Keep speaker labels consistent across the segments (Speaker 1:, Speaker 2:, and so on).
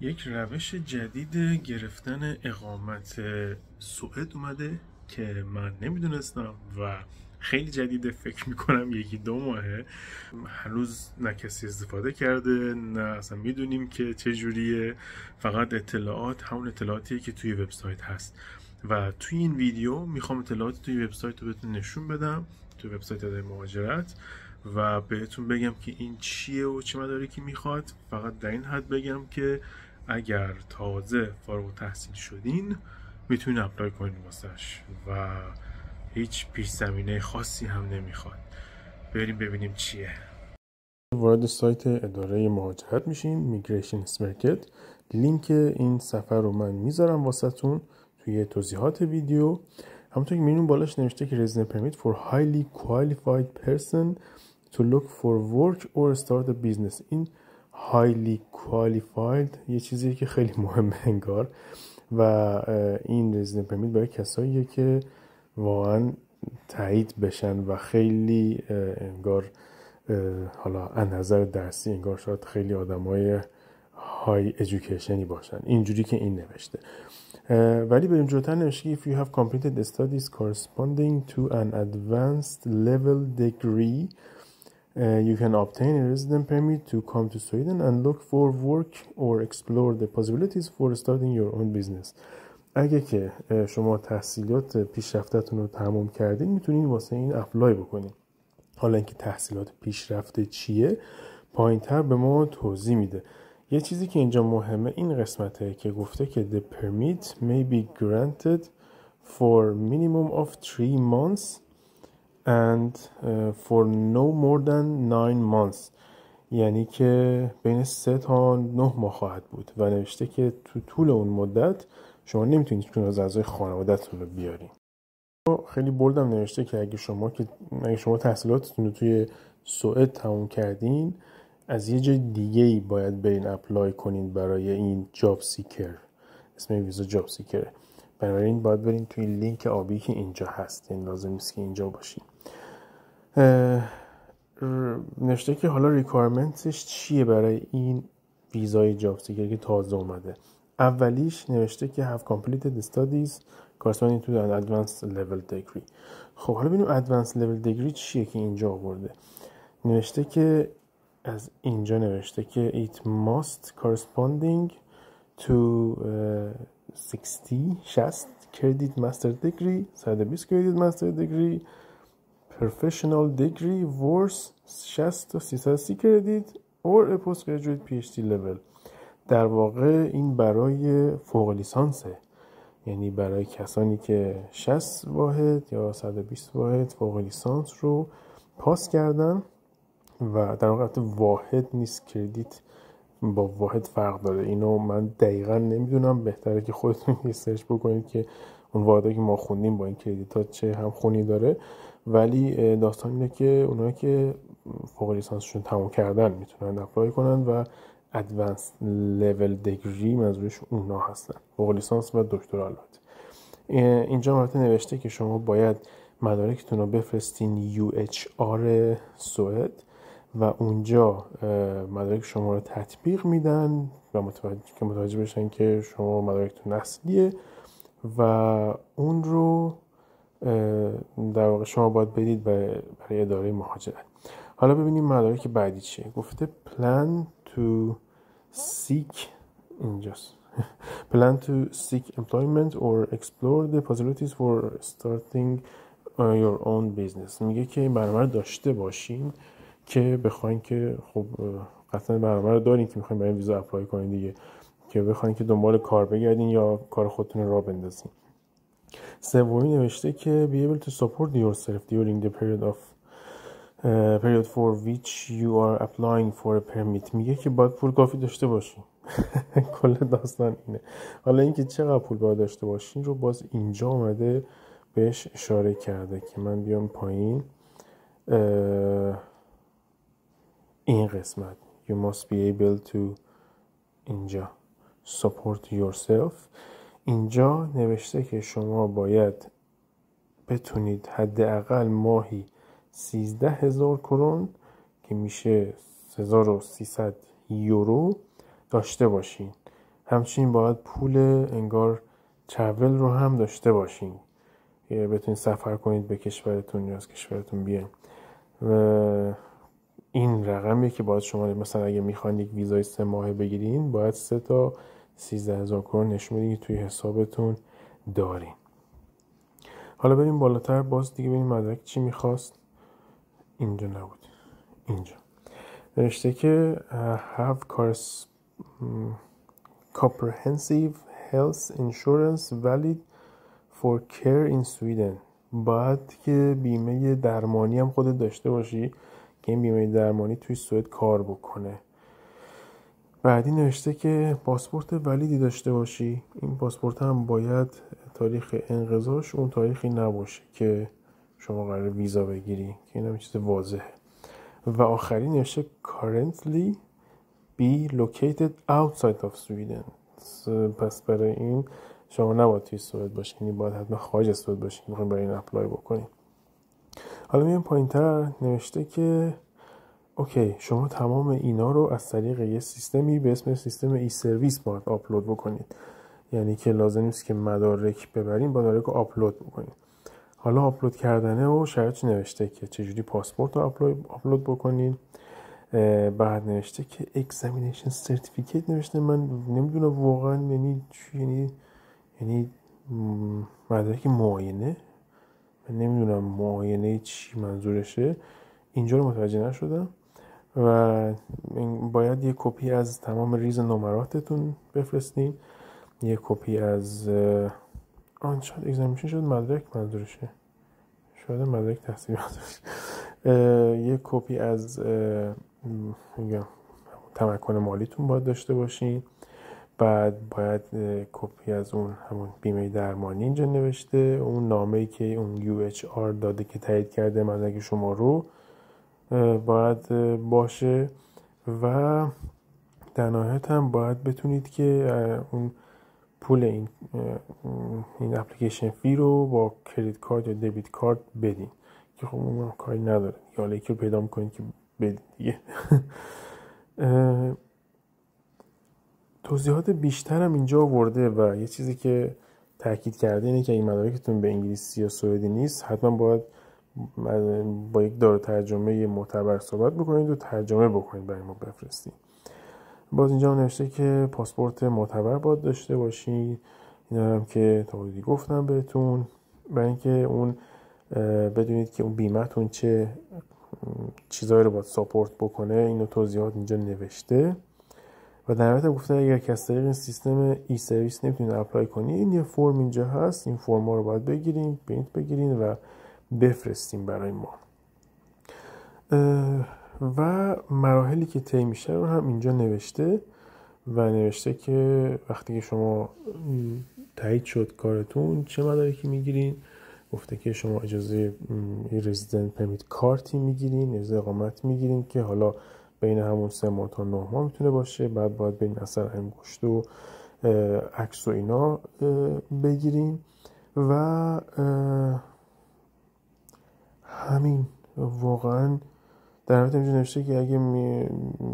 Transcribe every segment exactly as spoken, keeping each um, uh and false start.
Speaker 1: یک روش جدید گرفتن اقامت سوئد اومده که من نمیدونستم و خیلی جدیده. فکر میکنم یکی دو ماهه هنوز نه کسی استفاده کرده نه اصلا میدونیم که چجوریه. فقط اطلاعات همون اطلاعاتیه که توی وبسایت هست و توی این ویدیو میخوام اطلاعات توی وبسایت رو بهتون نشون بدم، توی وبسایت اداره مهاجرت، و بهتون بگم که این چیه و چه مدارکی میخواد. فقط در این حد بگم که اگر تازه فارغ التحصیل شدین میتونین اپلای کنین واسش و هیچ پیش زمینه خاصی هم نمیخواد. بریم ببینیم چیه. وارد سایت اداره مهاجرت میشین، میگریشن سرکت. لینک این صفحه رو من میذارم واسهتون توی توضیحات ویدیو. همونطور که میبینیم بالاش نوشته که resident permit for highly qualified person to look for work or start a business. این highly qualified یه چیزیه که خیلی مهمه انگار و این resident permit برای کساییه که واقعا تایید بشن و خیلی انگار حالا از نظر درسی انگار شاید خیلی آدمای های ایژوکیشنی باشن، اینجوری که این نوشته. ولی بریم جلوتر نوشته if you have completed studies corresponding to an advanced level degree uh, you can obtain a resident permit to come to Sweden and look for work or explore the possibilities for starting your own business. اگه که شما تحصیلات پیشرفتتون رو تمام کردین میتونین واسه این اپلای بکنین. حالا اینکه تحصیلات پیشرفته چیه پایین‌تر به ما توضیح میده. یه چیزی که اینجا مهمه این قسمته که گفته که the permit may be granted for minimum of three months and uh, for no more than nine months، یعنی که بین سه تا نه ماه خواهد بود و نوشته که تو طول اون مدت شما نمیتونید چون از اعضای خانواده‌تون رو بیارین. خیلی بولدم نوشته که اگه شما که اگه شما تحصیلاتتون رو توی سوئد تموم کردین از یه جای دیگه ای باید برین اپلای کنین برای این جاب سیکر، اسم این ویزا جاب سیکر. بنابراین باید برین توی لینک آبی که اینجا هست، این لازم نیست که اینجا باشین. نوشته که حالا ریکوایرمنتش چیه برای این ویزای جاب سیکر که تازه اومده. اولیش نوشته که have completed studies corresponding to an advanced level degree. خب حالا ببینیم advanced level degree چیه که اینجا آورده. نوشته که از اینجا نوشته که it must corresponding to sixty credit master degree صد و بیست credit master degree professional degree worth شصت تا سیصد و سی credit or a postgraduate پی اچ دی level. در واقع این برای فوق لیسانسه، یعنی برای کسانی که شصت واحد یا صد و بیست واحد فوق لیسانس رو پاس کردن و در واقع واحد نیست، کردیت با واحد فرق داره. اینو من دقیقا نمیدونم، بهتره که خودتون یه سرچ بکنید که اون واحدی که ما خوندیم با این کردیت ها چه هم خونی داره. ولی داستان اینه که اونایی که فوق لیسانسشون تموم کردن میتونن اپلای کنن و ادوانس لول دیگری منظورش اونا هستن، فوق لیسانس و دکترا. البته اینجا مرتب نوشته که شما باید مدارکتون رو بفرستین یو اچ آر سوئد و اونجا مدارک شما رو تطبیق میدن و متوجه که متوجه بشن که شما مدارکتون اصلیه و اون رو در واقع شما باید بدید برای اداره مهاجرت. حالا ببینیم مدارک بعدی چیه. گفته plan to seek اینجاست plan to seek employment or explore the possibilities for starting your own business. میگه که این برنامه رو داشته باشین که بخواین که خب قطعا برنامه رو دارین که میخواین برای ویزا اپلای کنین دیگه، که بخواین که دنبال کار بگردین یا کار خودتون رو راه بندازین. سومی نوشته که be able to support yourself during the period of uh, period for which you are applying for a permit. میگه که باید پول کافی داشته باشین. کل داستان اینه. حالا اینکه چقدر پول باید داشته باشین رو باز اینجا اومده بهش اشاره کرده که من بیام پایین. این قسمت you must be able to اینجا support yourself. اینجا نوشته که شما باید بتونید حداقل ماهی سیزده هزار کرون که میشه سه هزار و سیصد یورو داشته باشین همچنین باید پول انگار ترافل رو هم داشته باشین، بتونید سفر کنید به کشورتون یا از کشورتون بیاین. و این رقمیه که باید شما مثلا اگه میخواین یک ویزای سه ماهه بگیرین، باید سه تا سیزده هزار کرون نشون بدین توی حسابتون دارین. حالا بریم بالاتر، باز دیگه ببینیم مدرک چی میخواست. اینجا نبود، اینجا نوشته که have comprehensive health insurance valid for care in Sweden. باید که بیمه درمانی هم خودت داشته باشی که این بیمه درمانی توی سوئد کار بکنه. بعدی نوشته که پاسپورت ولیدی داشته باشی. این پاسپورت هم باید تاریخ انقضاش اون تاریخی نباشه که شما قرار ویزا بگیری، که این هم چیز واضحه. و آخری نوشته currently be located outside of Sweden. پس برای این شما نباید توی سوئد باشین، یعنی باید حتما خارج از سوئد باشین میخواین برای این اپلای بکنین. حالا میام پایینتر نوشته که اوکی شما تمام اینا رو از طریق یه سیستمی به اسم سیستم ای سرویس باید آپلود بکنید، یعنی که لازم نیست که مدارک ببرین، با مدارک رو آپلود بکنید. حالا آپلود کردنه و شرایطی نوشته که چجوری پاسپورت رو آپلود بکنید. بعد نوشته که examination certificate نوشته، من نمیدونم واقعا یعنی چی، یعنی یعنی مدرک معاینه، من نمیدونم معاینه چی منظورشه، اینجا رو متوجه نشدم. و باید یه کپی از تمام ریز نمراتتون بفرستین، یه کپی از آن شاید اگزامیشن شد مدرک منظورشه، شاید مدرک تحصیلی منظورشه، یه کپی از میگم تمکن مالیتون باید داشته باشین. بعد باید کپی از اون همون بیمه درمانی اینجا نوشته، اون نامه‌ای که اون یو اچ آر داده که تایید کرده مدرک شما رو باید باشه. و در نهایت هم باید بتونید که اون پول این این اپلیکیشن فی رو با کریدیت کارت یا دیبیت کارت بدین، که خب اون کاری نداره، یا یکی رو پیدا میکنید که بدین دیگه. توضیحات بیشتر هم اینجا آورده و یه چیزی که تاکید کرده اینه که این مدارکتون به انگلیسی یا سوئدی نیست، حتما باید با یک دارو ترجمه معتبر صحبت بکنید و ترجمه بکنید برای ما بفرستید. باز اینجا هم نوشته که پاسپورت معتبر باید داشته باشید. اینا هم که تا حدودی گفتم بهتون، برای اینکه اون بدونید که اون بیمه‌تون چه چیزایی رو باید ساپورت بکنه، اینو توضیحات اینجا نوشته. و در نهایت گفته اگر که از طریق این سیستم ای سرویس نمیتونید اپلای کنید، این یه فرم اینجا هست، این فرما رو باید بگیریم، پرینت بگیرین و بفرستیم برای ما. و مراحلی که طی میشه رو هم اینجا نوشته و نوشته که وقتی که شما تایید شد کارتون چه مدارکی میگیرین. گفته که شما اجازه رزیدنت پرمیت کارتی میگیرین، اجازه اقامت میگیرین که حالا بین همون سه ماه تا نه ماه میتونه باشه. بعد باید بین اثر انگشت و عکس و اینا بگیرین و همین. واقعا در نهایت اینجا نوشته که اگه می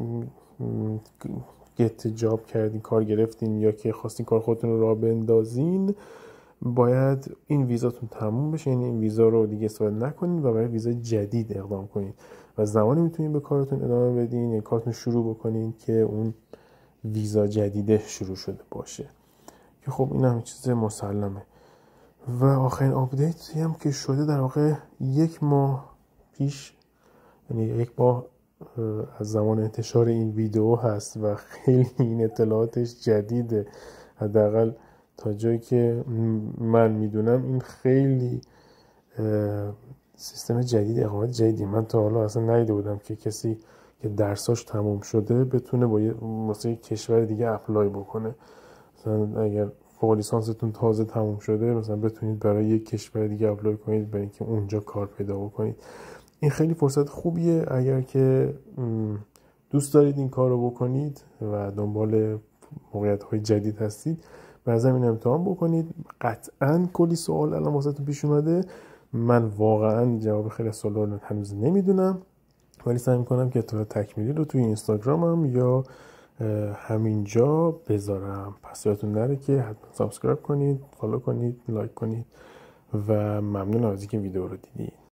Speaker 1: گت جاب کردین، کار گرفتین یا که خواستین کار خودتون رو راه بندازین، باید این ویزاتون تموم بشه، یعنی این ویزا رو دیگه استفاده نکنین و برای ویزا جدید اقدام کنین و زمانی میتونین به کارتون ادامه بدین، یعنی کارتون شروع بکنین که اون ویزا جدیده شروع شده باشه، که خب این هم چیز مسلمه. و آخرین آپدیتی هم که شده در واقع یک ماه پیش، یعنی یک ماه از زمان انتشار این ویدیو هست و خیلی این اطلاعاتش جدیده، حداقل تا جایی که من میدونم این خیلی سیستم جدید، اقامت جدیدی. من تا حالا اصلا ندیده بودم که کسی که درساش تموم شده بتونه با یه واسه کشور دیگه اپلای بکنه. مثلا اگر فوق لیسانستون تازه تموم شده، مثلا بتونید برای یک کشور دیگه اپلای کنید برای اینکه اونجا کار پیدا بکنید. این خیلی فرصت خوبیه اگر که دوست دارید این کار رو بکنید و دنبال موقعیت‌های جدید هستید، به زمین امتحان بکنید. قطعاً کلی سوال الان واسهتون پیش اومده، من واقعاً جواب خیلی سوالا رو هنوز نمیدونم، ولی سعی می‌کنم که اطلاعات تکمیلی رو توی اینستاگرامم یا همینجا بذارم. پس یادتون نره که حتما سابسکرایب کنید، فالو کنید، لایک کنید و ممنونم از اینکه ویدیو رو دیدید.